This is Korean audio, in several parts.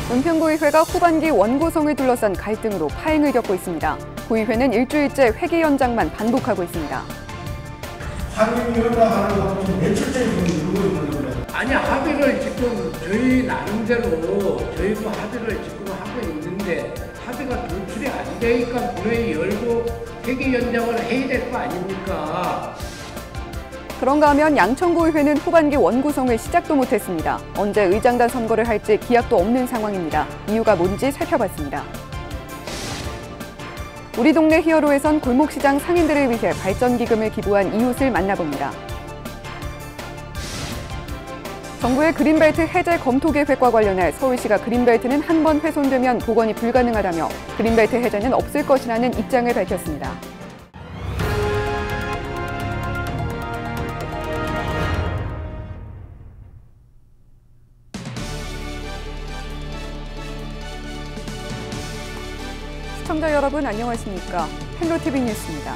은평구의회가 후반기 원구성을 둘러싼 갈등으로 파행을 겪고 있습니다. 구의회는 일주일째 회기 연장만 반복하고 있습니다. 상임위원장 하는 거 지금 며칠째 이루고 있는 거예요. 아니, 합의를 지금 저희 나름대로 저희도 합의를 지금 하고 있는데 합의가 도출이 안 되니까 본회의 열고 회기 연장을 해야 될 거 아닙니까? 그런가 하면 양천구의회는 후반기 원구성을 시작도 못했습니다. 언제 의장단 선거를 할지 기약도 없는 상황입니다. 이유가 뭔지 살펴봤습니다. 우리 동네 히어로에선 골목시장 상인들을 위해 발전기금을 기부한 이웃을 만나봅니다. 정부의 그린벨트 해제 검토 계획과 관련해 서울시가 그린벨트는 한 번 훼손되면 복원이 불가능하다며 그린벨트 해제는 없을 것이라는 입장을 밝혔습니다. 시청자 여러분 안녕하십니까? 헬로티비 뉴스입니다.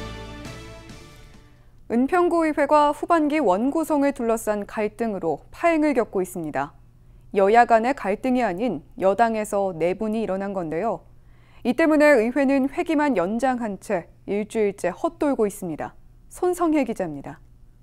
은평구의회가 후반기 원구성을 둘러싼 갈등으로 파행을 겪고 있습니다. 여야 간의 갈등이 아닌 여당에서 내분이 일어난 건데요. 이 때문에 의회는 회기만 연장한 채 일주일째 헛돌고 있습니다. 손성혜 기자입니다.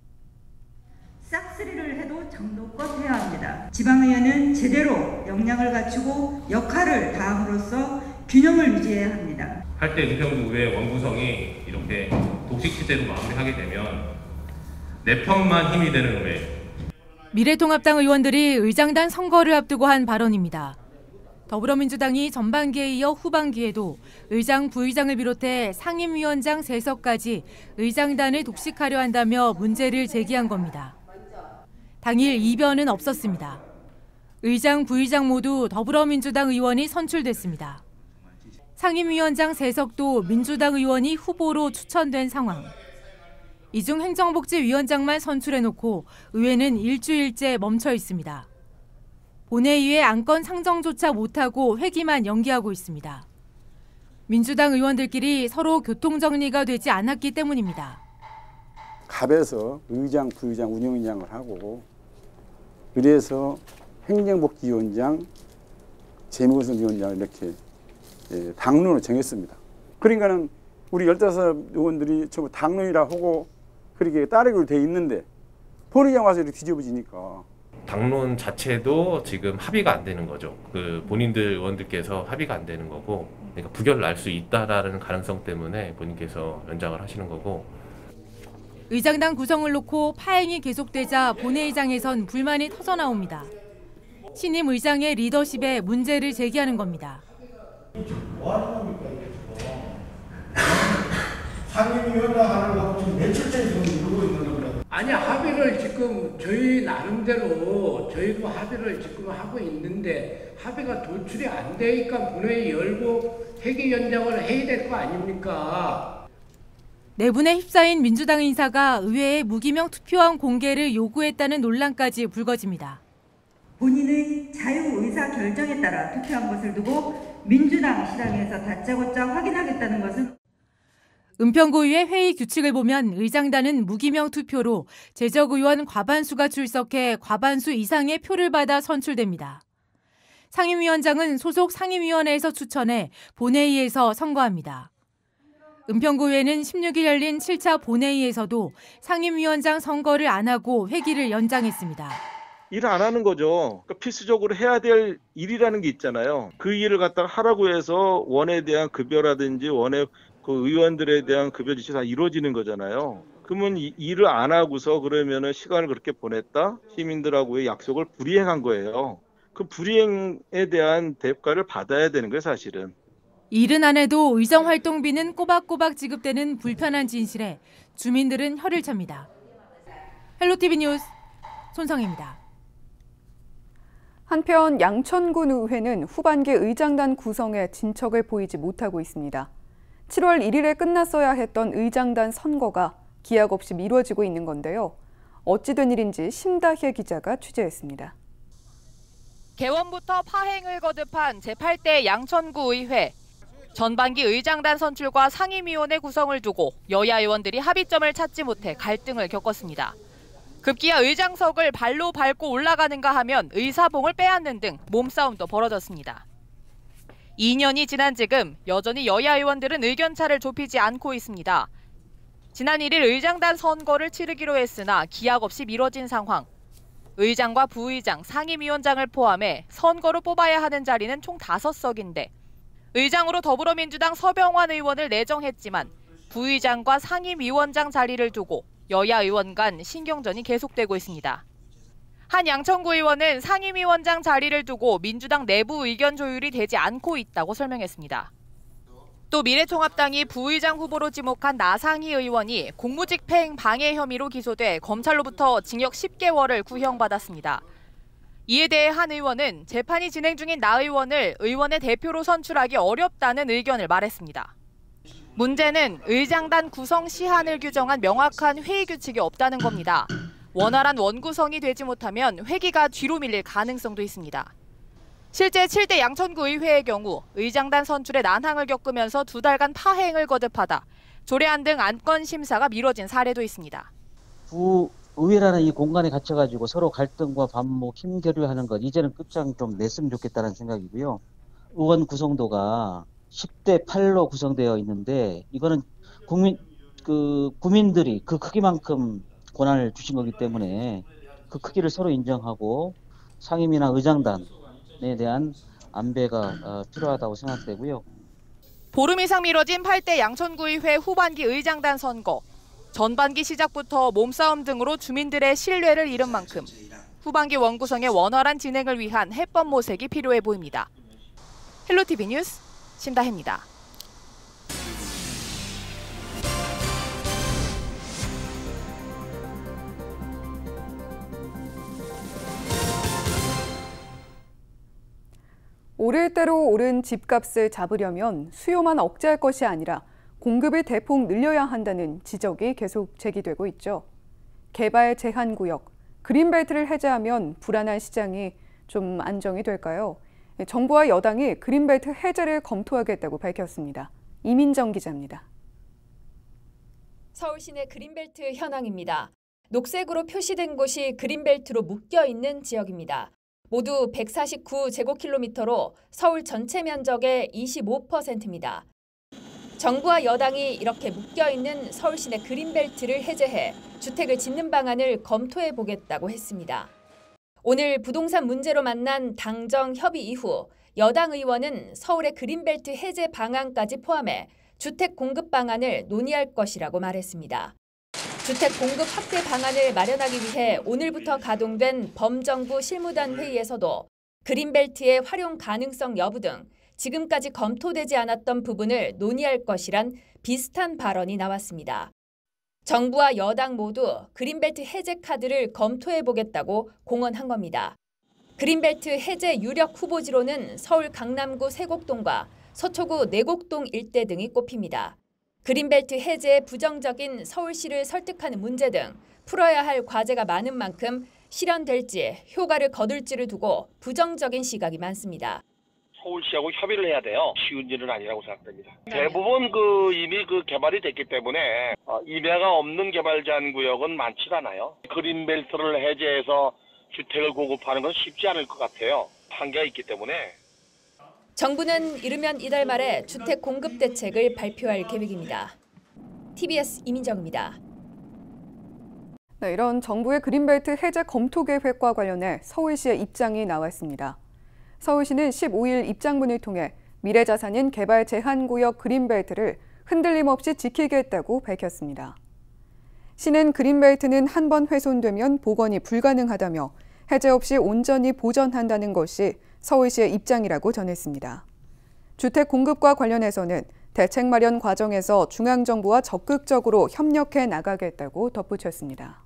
싹쓸이를 해도 정도껏 해야 합니다. 지방의회는 제대로 역량을 갖추고 역할을 다함으로써 균형을 유지해야 합니다. 할 때 은평구의 원구성이 이렇게 독식 시대로 마무리하게 되면 내 편만 힘이 되는 의회. 미래통합당 의원들이 의장단 선거를 앞두고 한 발언입니다. 더불어민주당이 전반기에 이어 후반기에도 의장, 부의장을 비롯해 상임위원장 3석까지 의장단을 독식하려 한다며 문제를 제기한 겁니다. 당일 이변은 없었습니다. 의장, 부의장 모두 더불어민주당 의원이 선출됐습니다. 상임위원장 3석도 민주당 의원이 후보로 추천된 상황. 이중 행정복지위원장만 선출해놓고 의회는 일주일째 멈춰 있습니다. 본회의에 안건 상정조차 못하고 회기만 연기하고 있습니다. 민주당 의원들끼리 서로 교통정리가 되지 않았기 때문입니다. 갑에서 의장, 부의장, 운영위원장을 하고 그래서 행정복지위원장, 재무구성위원장을 이렇게 당론을 정했습니다. 그러니까는 우리 15 의원들이 전부 당론이라 하고 그렇게 따르기로 돼 있는데 본회의장 와서 이렇게 뒤집어지니까 당론 자체도 지금 합의가 안 되는 거죠. 그 본인들 의원들께서 합의가 안 되는 거고, 그러니까 부결을 날 수 있다라는 가능성 때문에 본인께서 연장을 하시는 거고. 의장단 구성을 놓고 파행이 계속되자 본회의장에선 불만이 터져나옵니다. 신임 의장의 리더십에 문제를 제기하는 겁니다. 뭐 하는 겁니까, 이게 지금? 상임위원장 하는 거 지금 며칠째 지금 이루고 있는 겁니다. 아니, 합의를 지금 저희 나름대로 저희도 합의를 지금 하고 있는데 합의가 도출이 안 되니까 본회의 열고 회기 연장을 해야 될 거 아닙니까? 내분에 휩싸인 민주당 인사가 의회에 무기명 투표함 공개를 요구했다는 논란까지 불거집니다. 본인의 자유의사결정에 따라 투표한 것을 두고 민주당 시당에서 다짜고짜 확인하겠다는 것은 은평구의회 회의 규칙을 보면 의장단은 무기명 투표로 재적 의원 과반수가 출석해 과반수 이상의 표를 받아 선출됩니다. 상임위원장은 소속 상임위원회에서 추천해 본회의에서 선거합니다. 은평구의회는 16일 열린 7차 본회의에서도 상임위원장 선거를 안 하고 회기를 연장했습니다. 일을 안 하는 거죠. 그러니까 필수적으로 해야 될 일이라는 게 있잖아요. 그 일을 갖다가 하라고 해서 원에 대한 급여라든지 원의 그 의원들에 대한 급여 지시 다 이루어지는 거잖아요. 그러면 일을 안 하고서 그러면은 시간을 그렇게 보냈다? 시민들하고의 약속을 불이행한 거예요. 그 불이행에 대한 대가를 받아야 되는 거예요, 사실은. 일은 안 해도 의정활동비는 꼬박꼬박 지급되는 불편한 진실에 주민들은 혀를 찹니다. 헬로티비 뉴스 손성혜입니다. 한편 양천군 의회는 후반기 의장단 구성에 진척을 보이지 못하고 있습니다. 7월 1일에 끝났어야 했던 의장단 선거가 기약 없이 미뤄지고 있는 건데요. 어찌 된 일인지 심다혜 기자가 취재했습니다. 개원부터 파행을 거듭한 제8대 양천구 의회. 전반기 의장단 선출과 상임위원회 구성을 두고 여야 의원들이 합의점을 찾지 못해 갈등을 겪었습니다. 급기야 의장석을 발로 밟고 올라가는가 하면 의사봉을 빼앗는 등 몸싸움도 벌어졌습니다. 2년이 지난 지금 여전히 여야 의원들은 의견차를 좁히지 않고 있습니다. 지난 1일 의장단 선거를 치르기로 했으나 기약 없이 미뤄진 상황. 의장과 부의장, 상임위원장을 포함해 선거로 뽑아야 하는 자리는 총 5석인데 의장으로 더불어민주당 서병환 의원을 내정했지만 부의장과 상임위원장 자리를 두고 여야 의원 간 신경전이 계속되고 있습니다. 한 양천구 의원은 상임위원장 자리를 두고 민주당 내부 의견 조율이 되지 않고 있다고 설명했습니다. 또 미래통합당이 부의장 후보로 지목한 나상희 의원이 공무집행 방해 혐의로 기소돼 검찰로부터 징역 10개월을 구형받았습니다. 이에 대해 한 의원은 재판이 진행 중인 나 의원을 의원의 대표로 선출하기 어렵다는 의견을 말했습니다. 문제는 의장단 구성 시한을 규정한 명확한 회의 규칙이 없다는 겁니다. 원활한 원구성이 되지 못하면 회기가 뒤로 밀릴 가능성도 있습니다. 실제 7대 양천구 의회의 경우 의장단 선출에 난항을 겪으면서 2달간 파행을 거듭하다 조례안 등 안건 심사가 미뤄진 사례도 있습니다. 부의회라는 이 공간에 갇혀가지고 서로 갈등과 반목, 힘겨루하는 것 이제는 끝장 좀 냈으면 좋겠다는 생각이고요. 의원 구성도가 10대 8로 구성되어 있는데 이거는 국민들이 그 크기만큼 권한을 주신 거기 때문에 그 크기를 서로 인정하고 상임이나 의장단에 대한 안배가 필요하다고 생각되고요. 보름 이상 미뤄진 8대 양천구의회 후반기 의장단 선거. 전반기 시작부터 몸싸움 등으로 주민들의 신뢰를 잃은 만큼 후반기 원구성의 원활한 진행을 위한 해법 모색이 필요해 보입니다. 헬로티비 뉴스 신다혜입니다. 오를 대로 오른 집값을 잡으려면 수요만 억제할 것이 아니라 공급을 대폭 늘려야 한다는 지적이 계속 제기되고 있죠. 개발 제한 구역, 그린벨트를 해제하면 불안한 시장이 좀 안정이 될까요? 정부와 여당이 그린벨트 해제를 검토하겠다고 밝혔습니다. 이민정 기자입니다. 서울 시내 그린벨트 현황입니다. 녹색으로 표시된 곳이 그린벨트로 묶여있는 지역입니다. 모두 149제곱킬로미터로 서울 전체 면적의 25%입니다. 정부와 여당이 이렇게 묶여있는 서울 시내 그린벨트를 해제해 주택을 짓는 방안을 검토해 보겠다고 했습니다. 오늘 부동산 문제로 만난 당정 협의 이후 여당 의원은 서울의 그린벨트 해제 방안까지 포함해 주택 공급 방안을 논의할 것이라고 말했습니다. 주택 공급 확대 방안을 마련하기 위해 오늘부터 가동된 범정부 실무단 회의에서도 그린벨트의 활용 가능성 여부 등 지금까지 검토되지 않았던 부분을 논의할 것이란 비슷한 발언이 나왔습니다. 정부와 여당 모두 그린벨트 해제 카드를 검토해 보겠다고 공언한 겁니다. 그린벨트 해제 유력 후보지로는 서울 강남구 세곡동과 서초구 내곡동 일대 등이 꼽힙니다. 그린벨트 해제에 부정적인 서울시를 설득하는 문제 등 풀어야 할 과제가 많은 만큼 실현될지 효과를 거둘지를 두고 부정적인 시각이 많습니다. 서울시하고 협의를 해야 돼요. 쉬운 일은 아니라고 생각됩니다. 대부분 이미 개발이 됐기 때문에 임야가 없는 개발 제한 구역은 많지 않아요. 그린벨트를 해제해서 주택을 공급하는 건 쉽지 않을 것 같아요. 한계가 있기 때문에. 정부는 이르면 이달 말에 주택 공급 대책을 발표할 계획입니다. TBS 이민정입니다. 네, 이런 정부의 그린벨트 해제 검토 계획과 관련해 서울시의 입장이 나왔습니다. 서울시는 15일 입장문을 통해 미래자산인 개발 제한구역 그린벨트를 흔들림 없이 지키겠다고 밝혔습니다. 시는 그린벨트는 한 번 훼손되면 복원이 불가능하다며 해제 없이 온전히 보전한다는 것이 서울시의 입장이라고 전했습니다. 주택 공급과 관련해서는 대책 마련 과정에서 중앙정부와 적극적으로 협력해 나가겠다고 덧붙였습니다.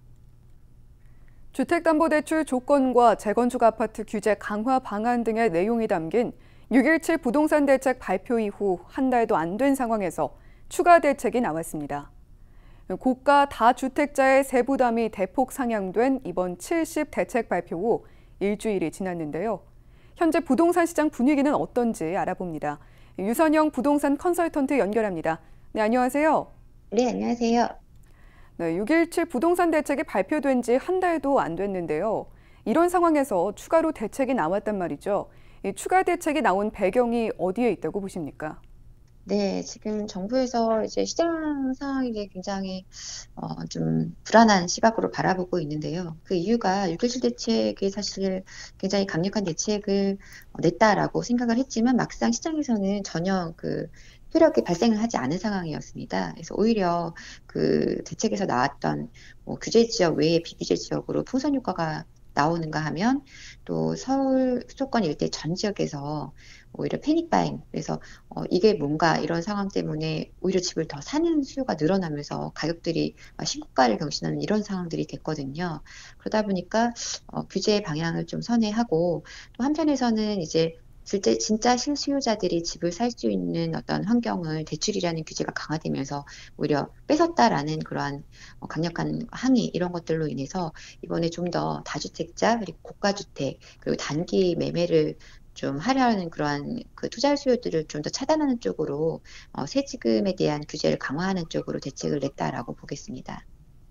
주택담보대출 조건과 재건축 아파트 규제 강화 방안 등의 내용이 담긴 6.17 부동산 대책 발표 이후 한 달도 안 된 상황에서 추가 대책이 나왔습니다. 고가 다주택자의 세부담이 대폭 상향된 이번 70 대책 발표 후 일주일이 지났는데요. 현재 부동산 시장 분위기는 어떤지 알아봅니다. 유선영 부동산 컨설턴트 연결합니다. 네, 안녕하세요. 네, 안녕하세요. 네, 6.17 부동산 대책이 발표된 지 한 달도 안 됐는데요. 이런 상황에서 추가로 대책이 나왔단 말이죠. 이 추가 대책이 나온 배경이 어디에 있다고 보십니까? 네, 지금 정부에서 이제 시장 상황이 굉장히 좀 불안한 시각으로 바라보고 있는데요. 그 이유가 6.17 대책이 사실 굉장히 강력한 대책을 냈다라고 생각을 했지만 막상 시장에서는 전혀 그 효력이 발생을 하지 않은 상황이었습니다. 그래서 오히려 그 대책에서 나왔던 뭐 규제 지역 외에 비규제 지역으로 풍선 효과가 나오는가 하면 또 서울 수도권 일대 전 지역에서 오히려 패닉 바잉, 그래서 이게 뭔가 이런 상황 때문에 오히려 집을 더 사는 수요가 늘어나면서 가격들이 신고가를 경신하는 이런 상황들이 됐거든요. 그러다 보니까 규제 방향을 좀 선회하고 또 한편에서는 이제 진짜 실수요자들이 집을 살 수 있는 어떤 환경을 대출이라는 규제가 강화되면서 오히려 뺏었다라는 그러한 강력한 항의 이런 것들로 인해서 이번에 좀 더 다주택자 그리고 고가주택 그리고 단기 매매를 좀 하려는 그러한 그 투자 수요들을 좀 더 차단하는 쪽으로 세지금에 대한 규제를 강화하는 쪽으로 대책을 냈다라고 보겠습니다.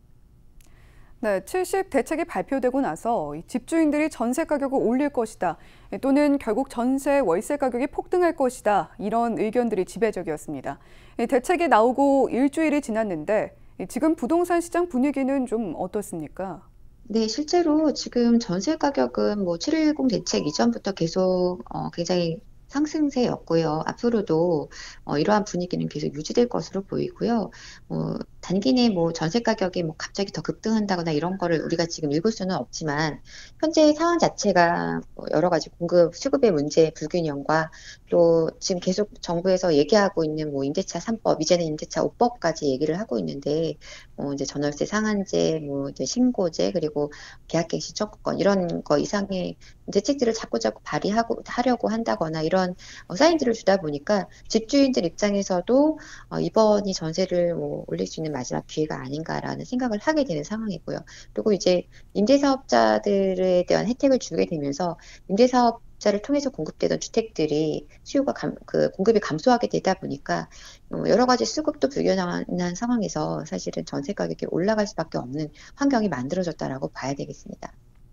네, 70 대책이 발표되고 나서 집주인들이 전세 가격을 올릴 것이다, 또는 결국 전세, 월세 가격이 폭등할 것이다, 이런 의견들이 지배적이었습니다. 대책이 나오고 일주일이 지났는데 지금 부동산 시장 분위기는 좀 어떻습니까? 네, 실제로 지금 전세 가격은 뭐 710 대책 이전부터 계속 굉장히 상승세였고요. 앞으로도 이러한 분위기는 계속 유지될 것으로 보이고요. 단기 내 뭐 전세 가격이 뭐 갑자기 더 급등한다거나 이런 거를 우리가 지금 읽을 수는 없지만 현재 상황 자체가 여러 가지 공급 수급의 문제 불균형과 또 지금 계속 정부에서 얘기하고 있는 뭐 임대차 3법, 이제는 임대차 5법까지 얘기를 하고 있는데 이제 전월세 상한제, 뭐 이제 신고제 그리고 계약갱신 청구권 이런 거 이상의 대책들을 자꾸 하려고 한다거나 이런 사인들을 주다 보니까 집주인들 입장에서도 이번이 전세를 뭐 올릴 수 있는 마지막 기회가 아닌가라는 생각을 하게 되는 상황이고요. 그리고 이제 임대사업자들에 대한 혜택을 주게 되면서 임대사업자를 통해서 공급되던 주택들이 공급이 감소하게 되다 보니까 여러 가지 수급도 불균형한 상황에서 사실은 전세 가격이 올라갈 수밖에 없는 환경이 만들어졌다라고 봐야 되겠습니다.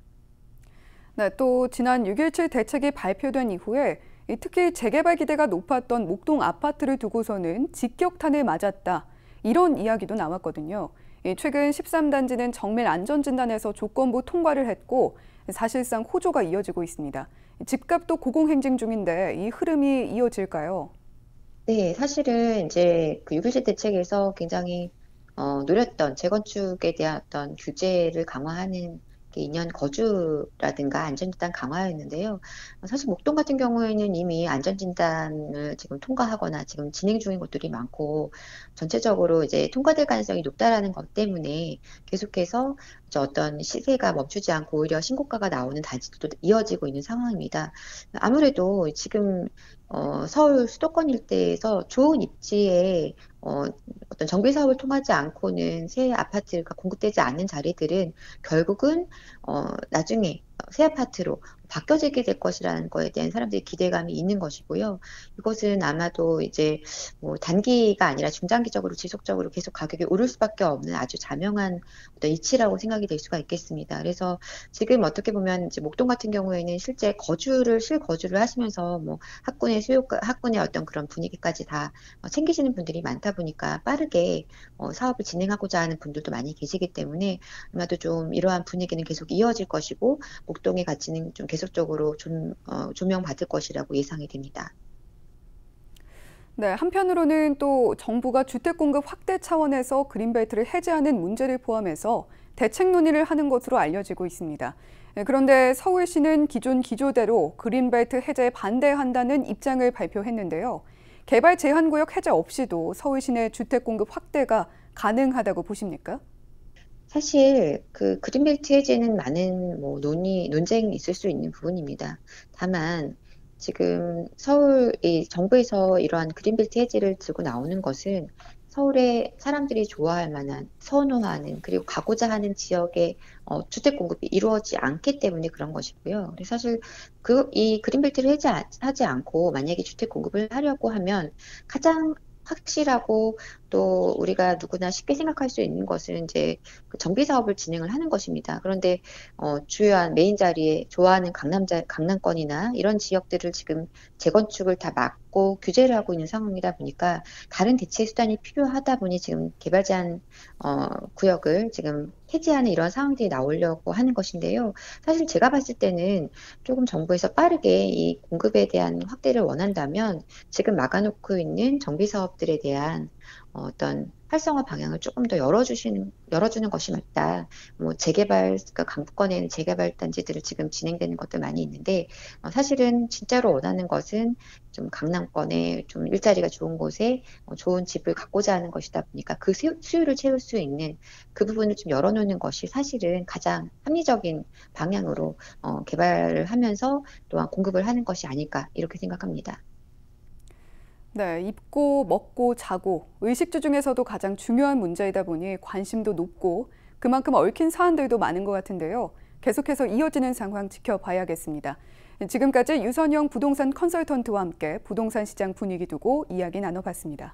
네, 또 지난 6.17 대책이 발표된 이후에 특히 재개발 기대가 높았던 목동 아파트를 두고서는 직격탄을 맞았다, 이런 이야기도 나왔거든요. 최근 13단지는 정밀 안전진단에서 조건부 통과를 했고 사실상 호조가 이어지고 있습니다. 집값도 고공행진 중인데 이 흐름이 이어질까요? 네, 사실은 이제 그 6.17 대책에서 굉장히 노렸던 재건축에 대한 어떤 규제를 강화하는 게 2년 거주라든가 안전진단 강화였는데요. 사실 목동 같은 경우에는 이미 안전진단을 지금 통과하거나 지금 진행 중인 것들이 많고 전체적으로 이제 통과될 가능성이 높다라는 것 때문에 계속해서 어떤 시세가 멈추지 않고 오히려 신고가가 나오는 단지도 이어지고 있는 상황입니다. 아무래도 지금 서울 수도권 일대에서 좋은 입지에 어떤 정비 사업을 통하지 않고는 새 아파트가 공급되지 않는 자리들은 결국은 나중에 새 아파트로 바뀌어지게 될 것이라는 거에 대한 사람들의 기대감이 있는 것이고요. 이것은 아마도 이제 뭐 단기가 아니라 중장기적으로 지속적으로 계속 가격이 오를 수밖에 없는 아주 자명한 어떤 이치라고 생각이 될 수가 있겠습니다. 그래서 지금 어떻게 보면 이제 목동 같은 경우에는 실제 실거주를 하시면서 뭐 학군의 어떤 그런 분위기까지 다 챙기시는 분들이 많다 보니까 빠르게 사업을 진행하고자 하는 분들도 많이 계시기 때문에 아마도 좀 이러한 분위기는 계속 이어질 것이고 목동의 가치는 좀 계속적으로 조명받을 것이라고 예상이 됩니다. 네, 한편으로는 또 정부가 주택 공급 확대 차원에서 그린벨트를 해제하는 문제를 포함해서 대책 논의를 하는 것으로 알려지고 있습니다. 그런데 서울시는 기존 기조대로 그린벨트 해제에 반대한다는 입장을 발표했는데요. 개발 제한구역 해제 없이도 서울시 내 주택 공급 확대가 가능하다고 보십니까? 사실 그 그린벨트 해제는 많은 뭐 논쟁이 있을 수 있는 부분입니다. 다만 지금 정부에서 이러한 그린벨트 해제를 들고 나오는 것은 서울의 사람들이 좋아할 만한 선호하는 그리고 가고자 하는 지역의 주택 공급이 이루어지지 않기 때문에 그런 것이고요. 그래서 사실 이 그린벨트를 해제하지 않고 만약에 주택 공급을 하려고 하면 가장 확실하고 또 우리가 누구나 쉽게 생각할 수 있는 것은 이제 그 정비 사업을 진행을 하는 것입니다. 그런데 주요한 메인 자리에 좋아하는 강남권이나 이런 지역들을 지금 재건축을 다 막고 규제를 하고 있는 상황이다 보니까 다른 대체 수단이 필요하다 보니 지금 개발 제한 구역을 지금 해제하는 이런 상황들이 나오려고 하는 것인데요. 사실 제가 봤을 때는 조금 정부에서 빠르게 이 공급에 대한 확대를 원한다면 지금 막아놓고 있는 정비 사업들에 대한 어떤 활성화 방향을 조금 더 열어주는 것이 맞다. 뭐 재개발, 그러니까 강북권에는 재개발 단지들을 지금 진행되는 것도 많이 있는데 사실은 진짜로 원하는 것은 좀 강남권에 좀 일자리가 좋은 곳에 좋은 집을 갖고자 하는 것이다 보니까 그 수요를 채울 수 있는 그 부분을 좀 열어놓는 것이 사실은 가장 합리적인 방향으로 개발을 하면서 또한 공급을 하는 것이 아닐까 이렇게 생각합니다. 네, 입고, 먹고, 자고, 의식주 중에서도 가장 중요한 문제이다 보니 관심도 높고 그만큼 얽힌 사안들도 많은 것 같은데요. 계속해서 이어지는 상황 지켜봐야겠습니다. 지금까지 유선영 부동산 컨설턴트와 함께 부동산 시장 분위기 두고 이야기 나눠봤습니다.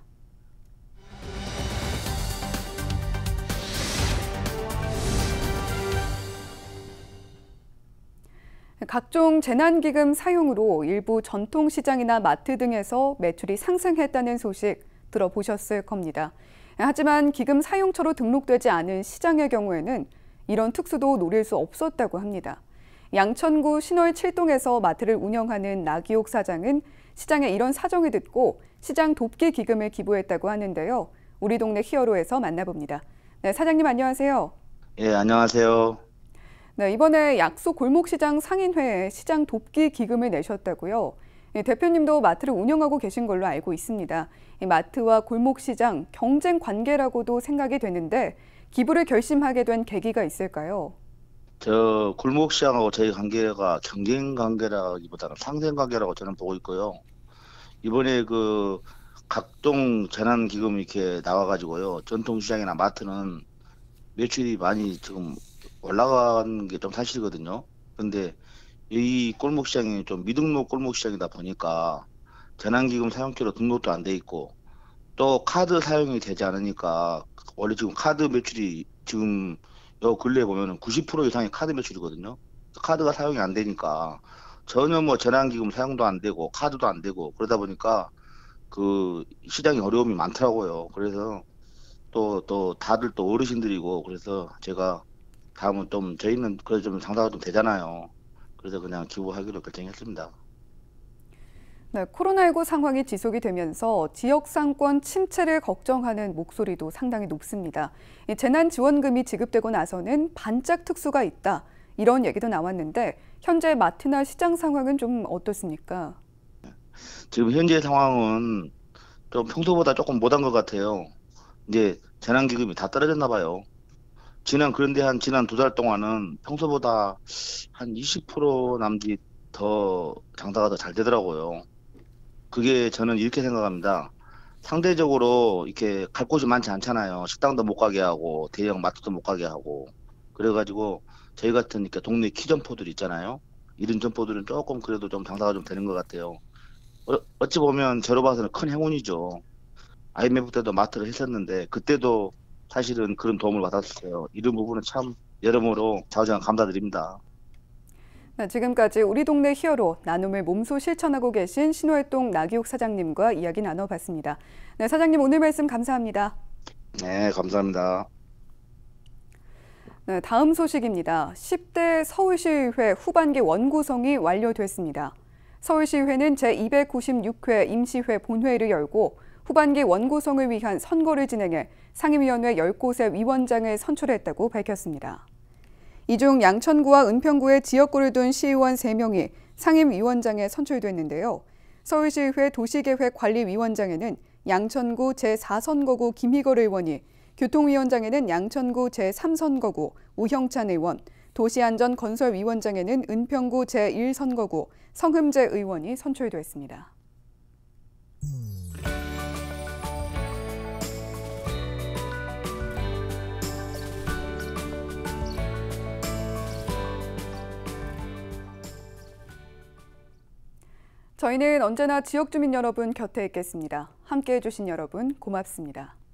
각종 재난기금 사용으로 일부 전통시장이나 마트 등에서 매출이 상승했다는 소식 들어보셨을 겁니다. 하지만 기금 사용처로 등록되지 않은 시장의 경우에는 이런 특수도 노릴 수 없었다고 합니다. 양천구 신월 7동에서 마트를 운영하는 나기옥 사장은 시장의 이런 사정을 듣고 시장 돕기 기금을 기부했다고 하는데요. 우리 동네 히어로에서 만나봅니다. 네, 사장님 안녕하세요. 예, 안녕하세요. 네, 이번에 약속 골목시장 상인회에 시장 돕기 기금을 내셨다고요. 대표님도 마트를 운영하고 계신 걸로 알고 있습니다. 마트와 골목시장 경쟁 관계라고도 생각이 되는데 기부를 결심하게 된 계기가 있을까요? 저 골목시장하고 저희 관계가 경쟁 관계라기보다는 상생 관계라고 저는 보고 있고요. 이번에 그 각종 재난 기금이 이렇게 나와가지고요. 전통시장이나 마트는 매출이 많이 지금 올라간 게 좀 사실이거든요. 근데 이 골목시장이 좀 미등록 골목시장이다 보니까 재난기금 사용처로 등록도 안 돼 있고 또 카드 사용이 되지 않으니까 원래 지금 카드 매출이 지금 요 근래에 보면은 90% 이상이 카드 매출이거든요. 카드가 사용이 안 되니까 전혀 뭐 재난기금 사용도 안 되고 카드도 안 되고 그러다 보니까 그 시장에 어려움이 많더라고요. 그래서 또 다들 또 어르신들이고 그래서 제가 다음은 좀 저희는 그래도 좀 장사가 좀 되잖아요. 그래서 그냥 기부하기로 결정했습니다. 네, 코로나19 상황이 지속이 되면서 지역 상권 침체를 걱정하는 목소리도 상당히 높습니다. 이 재난지원금이 지급되고 나서는 반짝 특수가 있다. 이런 얘기도 나왔는데 현재 마트나 시장 상황은 좀 어떻습니까? 지금 현재 상황은 좀 평소보다 조금 못한 것 같아요. 이제 재난기금이 다 떨어졌나 봐요. 그런데 지난 2달 동안은 평소보다 한 20% 남짓 더 장사가 더 잘 되더라고요. 그게 저는 이렇게 생각합니다. 상대적으로 이렇게 갈 곳이 많지 않잖아요. 식당도 못 가게 하고 대형 마트도 못 가게 하고 그래가지고 저희 같은 이렇게 동네 키점포들 있잖아요. 이런 점포들은 조금 그래도 좀 장사가 좀 되는 것 같아요. 어찌 보면 저로 봐서는 큰 행운이죠. IMF 때도 마트를 했었는데 그때도 사실은 그런 도움을 받았어요. 이런 부분은 참 여러모로 자우지간 감사드립니다. 네, 지금까지 우리 동네 히어로 나눔을 몸소 실천하고 계신 신월동 나기옥 사장님과 이야기 나눠봤습니다. 네, 사장님 오늘 말씀 감사합니다. 네, 감사합니다. 네, 다음 소식입니다. 10대 서울시의회 후반기 원구성이 완료됐습니다. 서울시의회는 제296회 임시회 본회의를 열고 후반기 원구성을 위한 선거를 진행해 상임위원회 10곳의 위원장을 선출했다고 밝혔습니다. 이 중 양천구와 은평구의 지역구를 둔 시의원 3명이 상임위원장에 선출됐는데요. 서울시의회 도시계획관리위원장에는 양천구 제4선거구 김희걸 의원이, 교통위원장에는 양천구 제3선거구 우형찬 의원, 도시안전건설위원장에는 은평구 제1선거구 성흠재 의원이 선출됐습니다. 저희는 언제나 지역 주민 여러분 곁에 있겠습니다. 함께해 주신 여러분 고맙습니다.